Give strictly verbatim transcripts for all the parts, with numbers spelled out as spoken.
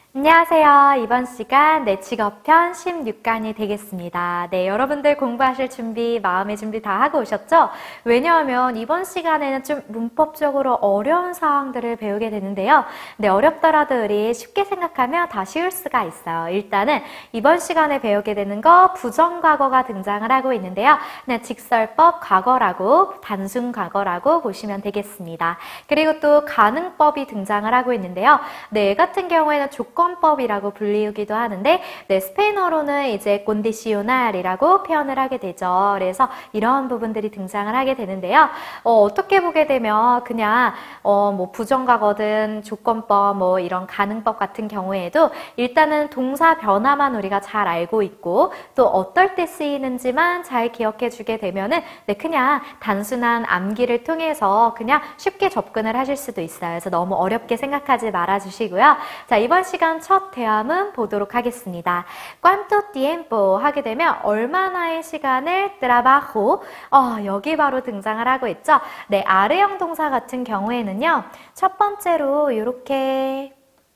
안녕하세요. 이번 시간 내 직업편 십육 강이 되겠습니다. 네, 여러분들 공부하실 준비, 마음의 준비 다 하고 오셨죠? 왜냐하면 이번 시간에는 좀 문법적으로 어려운 사항들을 배우게 되는데요. 네, 어렵더라도 우리 쉽게 생각하면 다 쉬울 수가 있어요. 일단은 이번 시간에 배우게 되는 거 부정과거가 등장을 하고 있는데요. 네, 직설법 과거라고, 단순 과거라고 보시면 되겠습니다. 그리고 또 가능법이 등장을 하고 있는데요. 네, 같은 경우에는 조건 법이라고 불리기도 하는데, 네, 스페인어로는 이제 condicional이라고 표현을 하게 되죠. 그래서 이런 부분들이 등장을 하게 되는데요. 어, 어떻게 보게 되면 그냥 어, 뭐 부정과거든 조건법, 뭐 이런 가능법 같은 경우에도 일단은 동사 변화만 우리가 잘 알고 있고 또 어떨 때 쓰이는지만 잘 기억해 주게 되면은 네, 그냥 단순한 암기를 통해서 그냥 쉽게 접근을 하실 수도 있어요. 그래서 너무 어렵게 생각하지 말아 주시고요. 자, 이번 시간 첫 대화문 보도록 하겠습니다. ¿Cuánto tiempo? 하게 되면 얼마나의 시간을 trabajo? 어, 여기 바로 등장을 하고 있죠. 네, 아르형 동사 같은 경우에는요. 첫 번째로 이렇게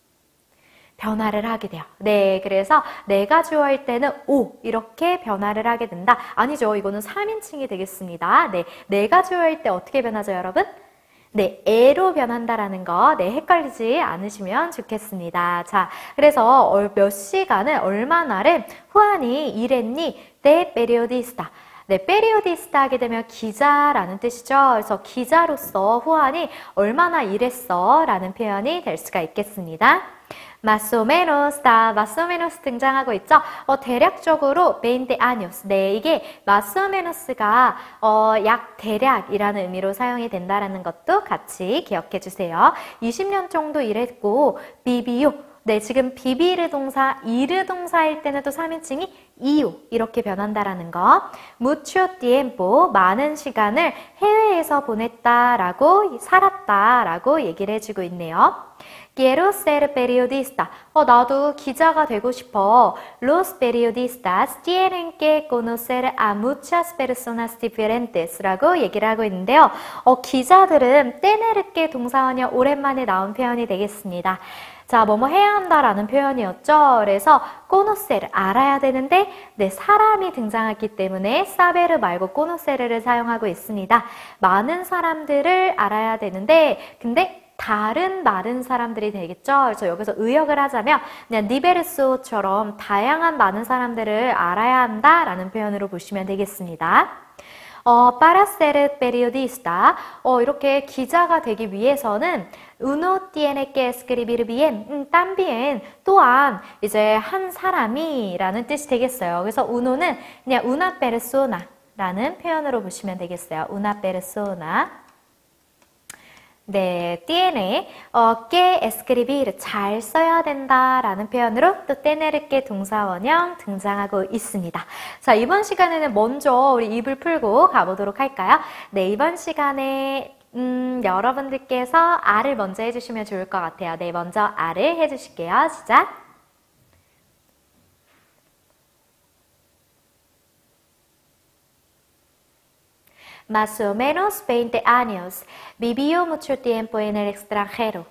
변화를 하게 돼요. 네, 그래서 내가 주어일 때는 오 이렇게 변화를 하게 된다. 아니죠. 이거는 삼 인칭이 되겠습니다. 네, 내가 주어일 때 어떻게 변하죠, 여러분? 네, 에로 변한다라는 거, 네, 헷갈리지 않으시면 좋겠습니다. 자, 그래서 몇 시간을, 얼마나를 후안이 일했니? 네, periodista. 네, periodista 하게 되면 기자라는 뜻이죠. 그래서 기자로서 후안이 얼마나 일했어? 라는 표현이 될 수가 있겠습니다. más o menos, 다 más o menos 등장하고 있죠. 어, 대략적으로 veinte años. 네, 이게 más o menos가 어, 약 대략이라는 의미로 사용이 된다라는 것도 같이 기억해 주세요. 이십 년 정도 일했고 vivió. 네, 지금 비비르 동사, 이르 동사일 때는 또 삼 인칭이 이유 이렇게 변한다라는 거. mucho tiempo, 많은 시간을 해외에서 보냈다라고, 살았다라고 얘기를 해주고 있네요. Quiero ser periodista. 어, 나도 기자가 되고 싶어. Los periodistas tienen que conocer a muchas personas diferentes 라고 얘기를 하고 있는데요. 어, 기자들은 떼내르게 동사원이 오랜만에 나온 표현이 되겠습니다. 자, 뭐뭐 해야 한다라는 표현이었죠. 그래서 conocer, 알아야 되는데 네, 사람이 등장했기 때문에 saber 말고 conocer를 사용하고 있습니다. 많은 사람들을 알아야 되는데 근데 다른 많은 사람들이 되겠죠. 그래서 여기서 의역을 하자면 그냥 diverso처럼 다양한 많은 사람들을 알아야 한다라는 표현으로 보시면 되겠습니다. 어, para ser periodista, 어, 이렇게 기자가 되기 위해서는 uno tiene que escribir bien, 음, también, 또한 이제 한 사람이라는 뜻이 되겠어요. 그래서 uno는 그냥 una persona라는 표현으로 보시면 되겠어요. una persona. 네, tiene 어, que escribir, 잘 써야 된다라는 표현으로 또 tener que 동사원형 등장하고 있습니다. 자, 이번 시간에는 먼저 우리 입을 풀고 가보도록 할까요? 네, 이번 시간에 음, 여러분들께서 R을 먼저 해주시면 좋을 것 같아요. 네, 먼저 R을 해주실게요. 시작! Más o menos veinte años. Vivió mucho tiempo en el extranjero.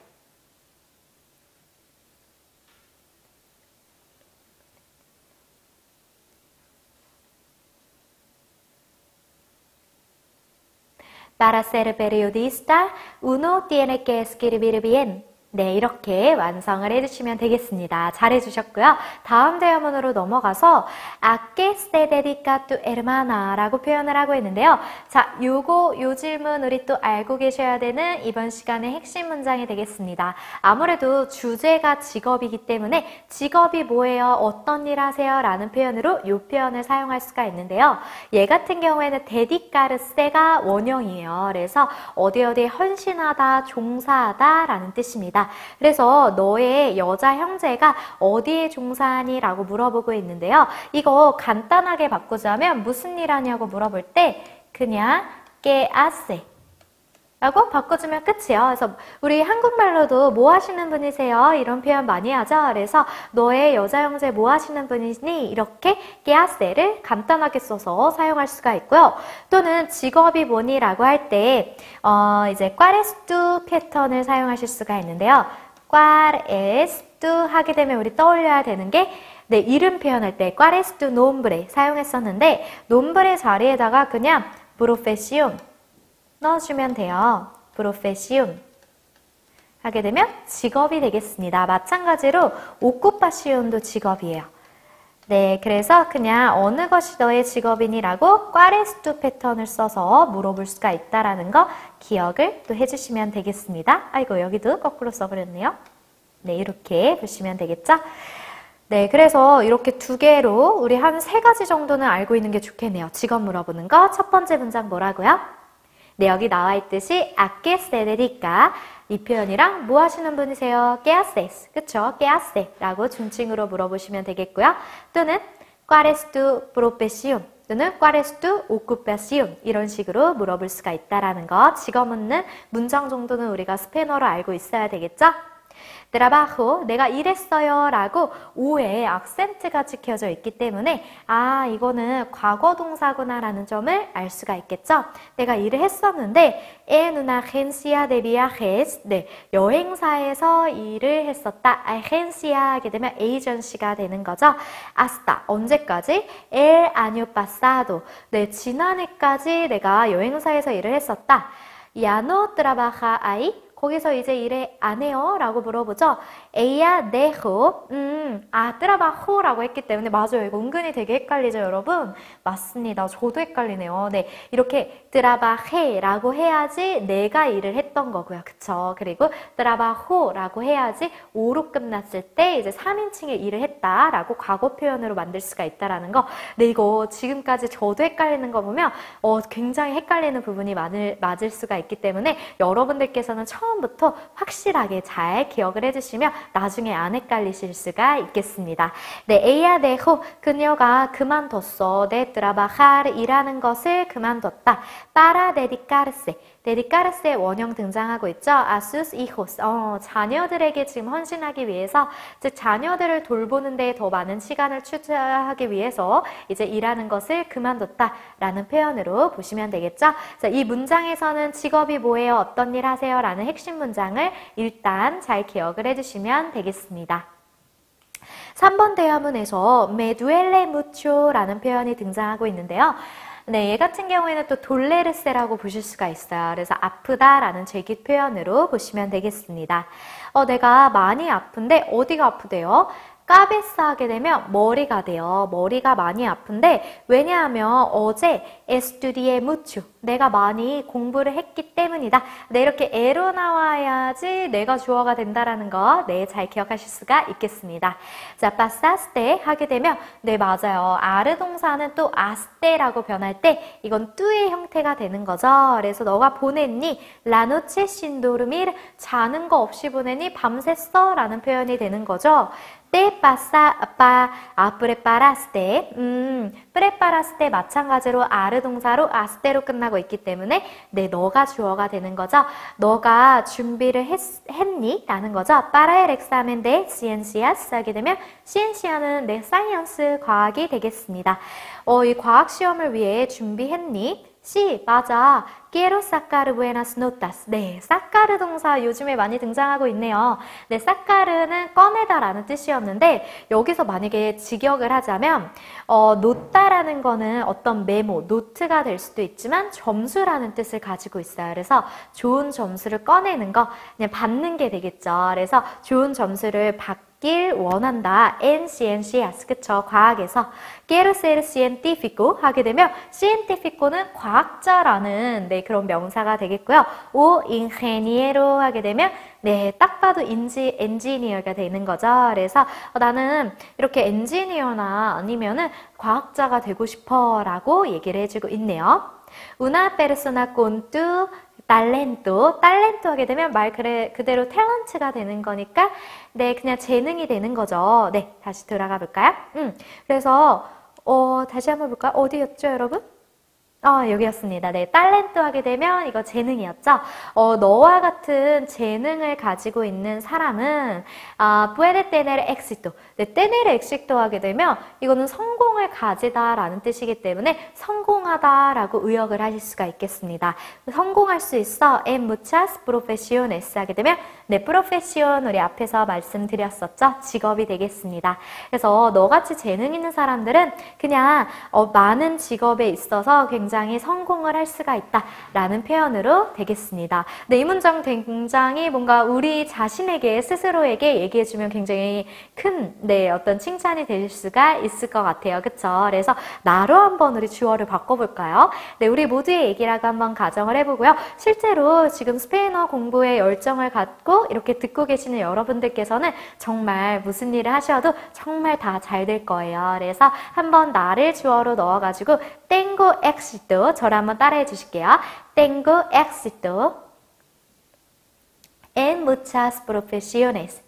Para ser periodista, uno tiene que escribir bien. 네, 이렇게 완성을 해주시면 되겠습니다. 잘해주셨고요. 다음 대화문으로 넘어가서 ¿A qué se dedica tu hermana? 라고 표현을 하고 있는데요. 자, 요거, 요 질문 우리 또 알고 계셔야 되는 이번 시간의 핵심 문장이 되겠습니다. 아무래도 주제가 직업이기 때문에 직업이 뭐예요? 어떤 일 하세요? 라는 표현으로 요 표현을 사용할 수가 있는데요. 얘 같은 경우에는 dedicarse가 원형이에요. 그래서 어디 어디에 헌신하다, 종사하다 라는 뜻입니다. 그래서 너의 여자 형제가 어디에 종사하니? 라고 물어보고 있는데요. 이거 간단하게 바꾸자면 무슨 일 하냐고 물어볼 때 그냥 ¿qué hace? 라고 바꿔주면 끝이에요. 그래서 우리 한국말로도 뭐 하시는 분이세요? 이런 표현 많이 하죠. 그래서 너의 여자 형제 뭐 하시는 분이니? 이렇게 ¿qué hace를 간단하게 써서 사용할 수가 있고요. 또는 직업이 뭐니? 라고 할 때 어, 이제 ¿cuál es tu 패턴을 사용하실 수가 있는데요. ¿Cuál es tu 하게 되면 우리 떠올려야 되는 게 네, 이름 표현할 때 ¿Cuál es tu nombre 사용했었는데 nombre 자리에다가 그냥 profesión 넣어주면 돼요. profesión 하게 되면 직업이 되겠습니다. 마찬가지로 ocupación도 직업이에요. 네, 그래서 그냥 어느 것이 너의 직업이니라고 ¿Cuál es tu 패턴을 써서 물어볼 수가 있다라는 거 기억을 또 해주시면 되겠습니다. 아이고, 여기도 거꾸로 써버렸네요. 네, 이렇게 보시면 되겠죠? 네, 그래서 이렇게 두 개로 우리 한 세 가지 정도는 알고 있는 게 좋겠네요. 직업 물어보는 거. 첫 번째 문장 뭐라고요? 네, 여기 나와 있듯이 ¿A qué se dedica? 이 표현이랑 뭐 하시는 분이세요? ¿Qué haces? 그쵸? ¿Qué hace? 라고 중칭으로 물어보시면 되겠고요. 또는 ¿Cuál es tu profesión? 또는 ¿Cuál es tu ocupación? 이런 식으로 물어볼 수가 있다라는 거. 직업 묻는 문장 정도는 우리가 스페인어로 알고 있어야 되겠죠? trabajo, 내가 일했어요 라고 오에 악센트가 찍혀져 있기 때문에 아, 이거는 과거 동사구나 라는 점을 알 수가 있겠죠. 내가 일을 했었는데 en una agencia de viajes, 네, 여행사에서 일을 했었다. agencia 하게 되면 에이전시가 되는 거죠. hasta, 언제까지? el año pasado, 네, 지난해까지 내가 여행사에서 일을 했었다. ya no trabaja ahí, 거기서 이제 일에 안 해요? 라고 물어보죠. ella dejó, 음, 아, trabajo 라고 했기 때문에 맞아요. 이거 은근히 되게 헷갈리죠, 여러분? 맞습니다. 저도 헷갈리네요. 네, 이렇게 trabaje 라고 해야지 내가 일을 했던 거고요. 그쵸? 그리고 trabajo 라고 해야지 오로 끝났을 때 이제 삼인칭의 일을 했다 라고 과거 표현으로 만들 수가 있다라는 거. 네, 이거 지금까지 저도 헷갈리는 거 보면 어, 굉장히 헷갈리는 부분이 많을, 맞을 수가 있기 때문에 여러분들께서는 처음 부터 확실하게 잘 기억을 해주시면 나중에 안 헷갈리실 수가 있겠습니다. 네, ella dejó, 그녀가 그만뒀어. de trabajar, 일하는 것을 그만뒀다. para dedicarse, dedicarse 원형 등장하고 있죠. a sus hijos, 어, 자녀들에게 지금 헌신하기 위해서, 즉 자녀들을 돌보는 데 더 많은 시간을 투자하기 위해서 이제 일하는 것을 그만뒀다 라는 표현으로 보시면 되겠죠. 자, 이 문장에서는 직업이 뭐예요? 어떤 일 하세요? 라는 핵심 문장을 일단 잘 기억을 해주시면 되겠습니다. 삼 번 대화문에서 me duele mucho 라는 표현이 등장하고 있는데요. 네, 얘 같은 경우에는 또 돌레르세라고 보실 수가 있어요. 그래서 아프다라는 제기 표현으로 보시면 되겠습니다. 어, 내가 많이 아픈데 어디가 아프대요? 까베사 하게 되면 머리가 돼요. 머리가 많이 아픈데 왜냐하면 어제 estudié mucho, 내가 많이 공부를 했기 때문이다. 네, 이렇게 에로 나와야지 내가 주어가 된다라는 거, 네, 잘 기억하실 수가 있겠습니다. 자, pasaste 하게 되면 네, 맞아요. 아르 동사는 또 aste라고 변할 때 이건 뚜의 형태가 되는 거죠. 그래서 너가 보냈니? la noche sin dormir, 자는 거 없이 보냈니? 밤샜어? 라는 표현이 되는 거죠. te pasa, pa, a preparaste, 음, preparaste 마찬가지로 아르 동사로 aste로 끝나고 있기 때문에 네, 너가 주어가 되는 거죠. 너가 준비를 했, 했니? 라는 거죠. para el examen de ciencias 하게 되면 ciencia는 네, science, 과학이 되겠습니다. 어, 이 과학 시험을 위해 준비했니? 시, 맞아. quiero sacar buenas notas. 네, sacar 동사 요즘에 많이 등장하고 있네요. 네, sacar는 꺼내다라는 뜻이었는데 여기서 만약에 직역을 하자면 어, 노따라는 거는 어떤 메모, 노트가 될 수도 있지만 점수라는 뜻을 가지고 있어요. 그래서 좋은 점수를 꺼내는 거, 그냥 받는 게 되겠죠. 그래서 좋은 점수를 받길 원한다. en ciencias, 그쵸? 과학에서 quiero ser científico 하게 되면 científico는 과학자라는 네, 그런 명사가 되겠고요. o ingeniero 하게 되면 네, 딱 봐도 인지, 엔지니어가 되는 거죠. 그래서 어, 나는 이렇게 엔지니어나 아니면은 과학자가 되고 싶어 라고 얘기를 해주고 있네요. Una persona con tu talento, talento 하게 되면 말 그래, 그대로 탤런트가 되는 거니까 네, 그냥 재능이 되는 거죠. 네, 다시 돌아가 볼까요? 음, 그래서 어, 다시 한번 볼까요? 어디였죠, 여러분? 어, 여기였습니다. 네, talento 하게 되면 이거 재능이었죠. 어, 너와 같은 재능을 가지고 있는 사람은 아, puede tener éxito. 네, tener éxito 하게 되면 이거는 성공을 가지다라는 뜻이기 때문에 성공하다라고 의역을 하실 수가 있겠습니다. 성공할 수 있어 en muchas profesiones 하게 되면 네, profesión 우리 앞에서 말씀드렸었죠. 직업이 되겠습니다. 그래서 너같이 재능 있는 사람들은 그냥 어, 많은 직업에 있어서 굉장히 성공을 할 수가 있다라는 표현으로 되겠습니다. 네, 이 문장 굉장히 뭔가 우리 자신에게 스스로에게 얘기해주면 굉장히 큰 네, 어떤 칭찬이 될 수가 있을 것 같아요. 그쵸? 그래서 나로 한번 우리 주어를 바꿔볼까요? 네, 우리 모두의 얘기라고 한번 가정을 해보고요. 실제로 지금 스페인어 공부에 열정을 갖고 이렇게 듣고 계시는 여러분들께서는 정말 무슨 일을 하셔도 정말 다 잘 될 거예요. 그래서 한번 나를 주어로 넣어가지고 tengo éxito 저를 한번 따라해 주실게요. tengo éxito en muchas profesiones.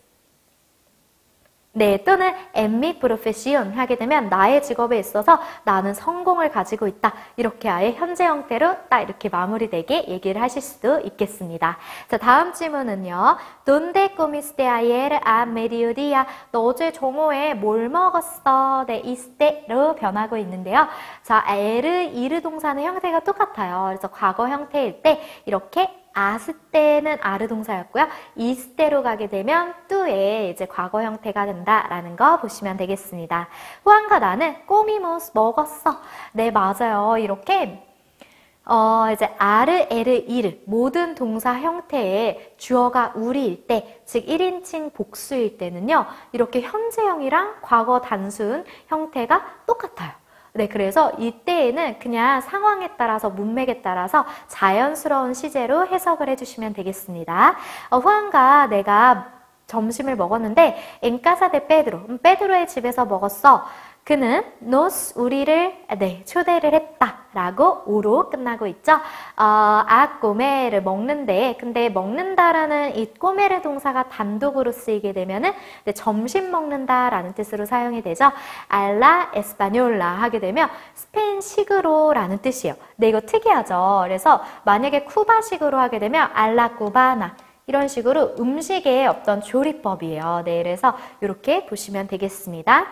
네, 또는 en mi profesión 하게 되면 나의 직업에 있어서 나는 성공을 가지고 있다. 이렇게 아예 현재 형태로 딱 이렇게 마무리되게 얘기를 하실 수도 있겠습니다. 자, 다음 질문은요. ¿Dónde comiste ayer a mediodía? 너 어제 정오에 뭘 먹었어? 네, 이스테로 변하고 있는데요. 자, 에르, 이르 동사는 형태가 똑같아요. 그래서 과거 형태일 때 이렇게 아스테는 아르 동사였고요. 이스테로 가게 되면 뚜의 이제 과거 형태가 된다라는 거 보시면 되겠습니다. 후안과 나는 꼬미모스 먹었어. 네, 맞아요. 이렇게 어, 이제 아르, 에르, 이르 모든 동사 형태의 주어가 우리일 때, 즉 일 인칭 복수일 때는요. 이렇게 현재형이랑 과거 단순 형태가 똑같아요. 네, 그래서 이때에는 그냥 상황에 따라서 문맥에 따라서 자연스러운 시제로 해석을 해주시면 되겠습니다. 어, 후안과 내가 점심을 먹었는데 en casa de Pedro, 음, 베드로의 집에서 먹었어. 그는 nos 우리를 네 초대를 했다라고 오로 끝나고 있죠. 어, a comer를 먹는데 근데 먹는다라는 이 comer 동사가 단독으로 쓰이게 되면은 네, 점심 먹는다라는 뜻으로 사용이 되죠. a la española 하게 되면 스페인식으로라는 뜻이에요. 네, 이거 특이하죠. 그래서 만약에 쿠바식으로 하게 되면 a la cubana 이런 식으로 음식의 어떤 조리법이에요. 네, 그래서 이렇게 보시면 되겠습니다.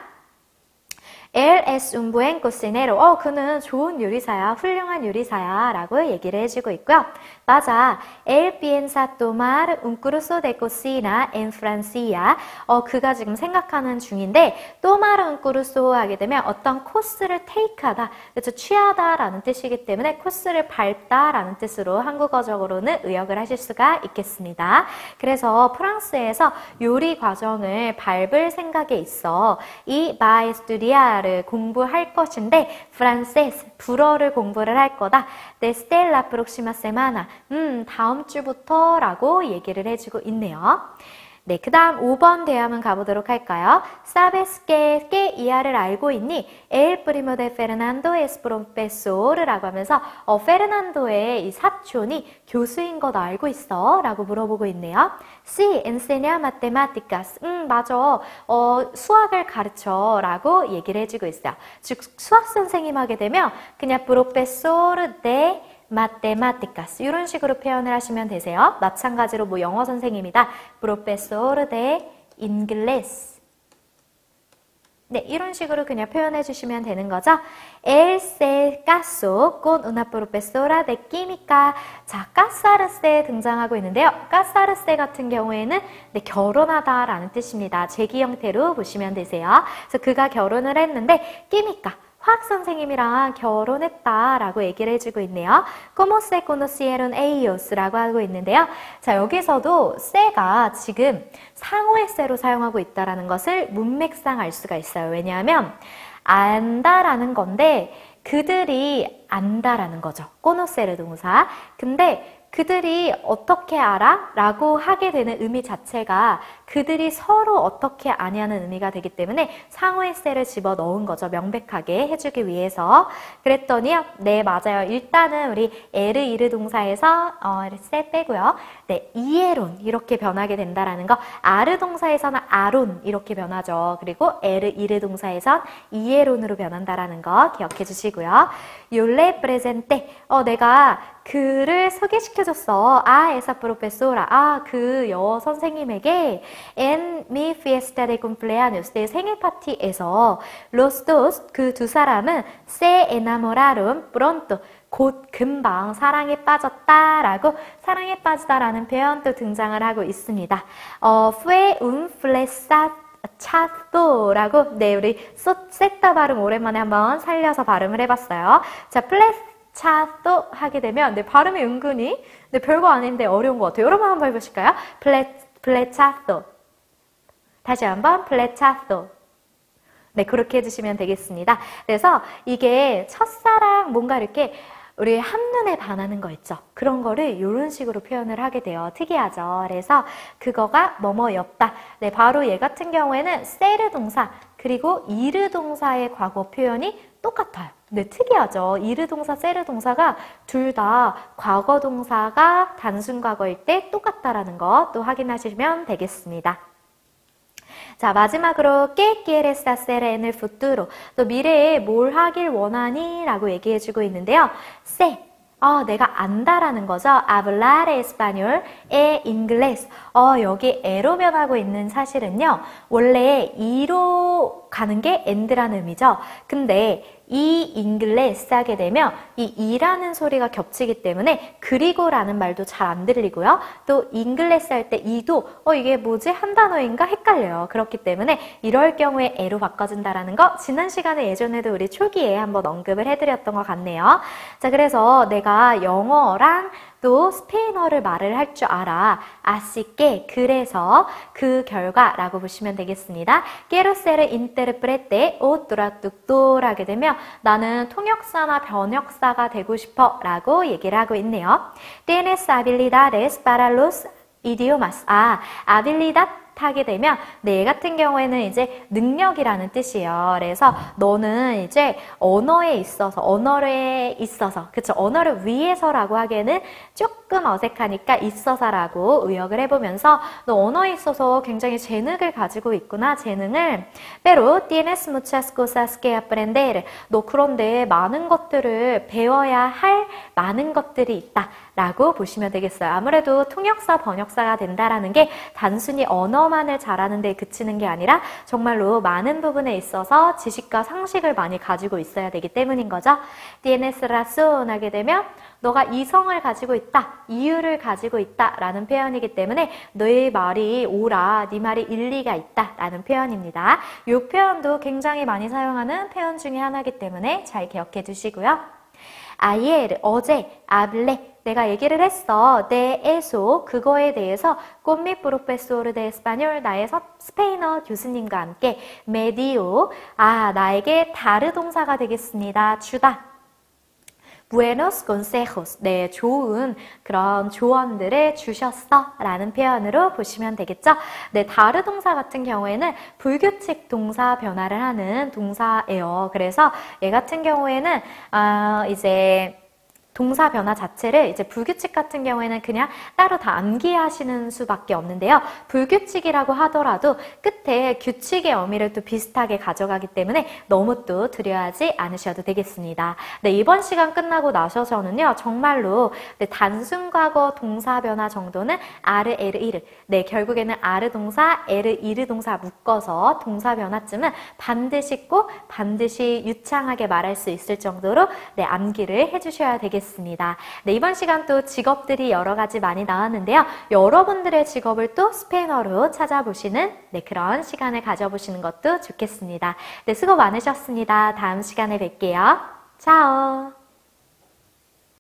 Él es un buen cocinero. 어, 그는 좋은 요리사야, 훌륭한 요리사야 라고 얘기를 해주고 있고요. 맞아. Él piensa tomar un curso de cocina en Francia. 어, 그가 지금 생각하는 중인데 tomar un curso 하게 되면 어떤 코스를 테이크하다, 그래서 취하다 라는 뜻이기 때문에 코스를 밟다 라는 뜻으로 한국어적으로는 의역을 하실 수가 있겠습니다. 그래서 프랑스에서 요리 과정을 밟을 생각에 있어 이 va a estudiar 공부할 것인데 프랑세스 불어를 공부를 할 거다. Desde la próxima semana. 음, 다음 주부터 라고 얘기를 해주고 있네요. 네, 그 다음 오 번 대화문 가보도록 할까요? Sabes que, que 이하를 알고 있니? El primo de Fernando es profesor 라고 하면서 어, 페르난도의 이 사촌이 교수인 것 알고 있어? 라고 물어보고 있네요. Sí, enseña matemáticas. 음, 맞아. 어, 수학을 가르쳐 라고 얘기를 해주고 있어요. 즉, 수학 선생님 하게 되면 그냥 profesor de matemáticas 이런 식으로 표현을 하시면 되세요. 마찬가지로 뭐 영어 선생님이다. profesor de inglés. 네, 이런 식으로 그냥 표현해 주시면 되는 거죠. Él se casó con una profesora de química. 자, casarse 등장하고 있는데요. casarse 같은 경우에는 네, 결혼하다라는 뜻입니다. 제기 형태로 보시면 되세요. 그래서 그가 결혼을 했는데 química 화학 선생님이랑 결혼했다라고 얘기를 해주고 있네요. Como se conocieron ellos?라고 하고 있는데요. 자, 여기서도 se가 지금 상호의 se로 사용하고 있다라는 것을 문맥상 알 수가 있어요. 왜냐하면 안다라는 건데 그들이 안다라는 거죠. conocer 동사. 근데 그들이 어떻게 알아? 라고 하게 되는 의미 자체가 그들이 서로 어떻게 아냐는 의미가 되기 때문에 상호의 셀을 집어넣은 거죠. 명백하게 해주기 위해서. 그랬더니요. 네, 맞아요. 일단은 우리 에르 이르 동사에서 어, 셀 빼고요. 네, 이에론 이렇게 변하게 된다라는 거. 아르 동사에서는 아론 이렇게 변하죠. 그리고 에르 이르 동사에선 이에론으로 변한다라는 거 기억해 주시고요. 요레 프레젠테. 어, 내가 그를 소개시켜줬어. 아, 에사 프로페소라. 아, 그 여 선생님에게 en mi fiesta de cumpleaños. 내 생일 파티에서 los dos, 그 두 사람은 se enamoraron pronto. 곧 금방 사랑에 빠졌다라고 사랑에 빠지다라는 표현도 등장을 하고 있습니다. 어, fue un flechazo라고 네, 우리 셋다 발음 오랜만에 한번 살려서 발음을 해봤어요. 자, 플레 차또 하게 되면 네, 발음이 은근히 네, 별거 아닌데 어려운 것 같아요. 여러분 한번 해보실까요? 플레, 플레차또. 다시 한번 플레차또. 네, 그렇게 해주시면 되겠습니다. 그래서 이게 첫사랑 뭔가 이렇게 우리 한눈에 반하는 거 있죠. 그런 거를 이런 식으로 표현을 하게 돼요. 특이하죠. 그래서 그거가 뭐뭐였다. 네, 바로 얘 같은 경우에는 세르 동사 그리고 이르 동사의 과거 표현이 똑같아요. 네, 특이하죠. 이르 동사, 세르 동사가 둘 다 과거 동사가 단순 과거일 때 똑같다라는 거 또 확인하시면 되겠습니다. 자, 마지막으로 ¿Qué quieres hacer en el futuro? 또 미래에 뭘 하길 원하니? 라고 얘기해주고 있는데요. sé, 어, 내가 안다라는 거죠. hablar español e inglés. 어, 여기 에로 변하고 있는 사실은요. 원래 이로 가는 게 and라는 의미죠. 근데 이 잉글레스 하게 되면 이 이라는 소리가 겹치기 때문에 그리고라는 말도 잘 안 들리고요. 또 잉글레스 할 때 이도 어 이게 뭐지? 한 단어인가? 헷갈려요. 그렇기 때문에 이럴 경우에 에로 바꿔준다라는 거 지난 시간에 예전에도 우리 초기에 한번 언급을 해드렸던 것 같네요. 자, 그래서 내가 영어랑 또 스페인어를 말을 할 줄 알아. 아시게 그래서 그 결과라고 보시면 되겠습니다. Quiero ser intérprete o traductor 하게 되면 나는 통역사나 번역사가 되고 싶어 라고 얘기를 하고 있네요. Tienes habilidades para los idiomas. 아, habilidad 하게 되면 네 같은 경우에는 이제 능력이라는 뜻이에요. 그래서 너는 이제 언어에 있어서 언어에 있어서 그쵸 언어를 위해서라고 하기에는 조금 어색하니까 있어서라고 의역을 해보면서 너 언어에 있어서 굉장히 재능을 가지고 있구나. 재능을 pero tienes muchas cosas que aprender. 너 그런데 많은 것들을 배워야 할 많은 것들이 있다. 라고 보시면 되겠어요. 아무래도 통역사, 번역사가 된다라는 게 단순히 언어만을 잘하는 데 그치는 게 아니라 정말로 많은 부분에 있어서 지식과 상식을 많이 가지고 있어야 되기 때문인 거죠. tienes razón 하게 되면 너가 이성을 가지고 있다, 이유를 가지고 있다 라는 표현이기 때문에 너의 말이 옳아, 네 말이 일리가 있다 라는 표현입니다. 이 표현도 굉장히 많이 사용하는 표현 중에 하나이기 때문에 잘 기억해 두시고요. ayer, 어제, hablé 내가 얘기를 했어. de eso, 그거에 대해서 con mi profesor de español, 나의 스페인어 교수님과 함께 me dio, 아, 나에게 다르 동사가 되겠습니다. 주다. buenos consejos, 네, 좋은 그런 조언들을 주셨어 라는 표현으로 보시면 되겠죠. 네, 다르 동사 같은 경우에는 불규칙 동사 변화를 하는 동사예요. 그래서 얘 같은 경우에는 어, 이제 동사 변화 자체를 이제 불규칙 같은 경우에는 그냥 따로 다 암기하시는 수밖에 없는데요. 불규칙이라고 하더라도 끝에 규칙의 의미를 또 비슷하게 가져가기 때문에 너무 또 두려워하지 않으셔도 되겠습니다. 네, 이번 시간 끝나고 나셔서는요. 정말로 네, 단순 과거 동사 변화 정도는 아르, 에르, 이르 네, 결국에는 아르 동사, 에르, 이르 동사 묶어서 동사 변화쯤은 반드시 꼭 반드시 유창하게 말할 수 있을 정도로 네, 암기를 해주셔야 되겠습니다. 네, 이번 시간 또 직업들이 여러 가지 많이 나왔는데요. 여러분들의 직업을 또 스페인어로 찾아보시는 네, 그런 시간을 가져보시는 것도 좋겠습니다. 네, 수고 많으셨습니다. 다음 시간에 뵐게요. 차오!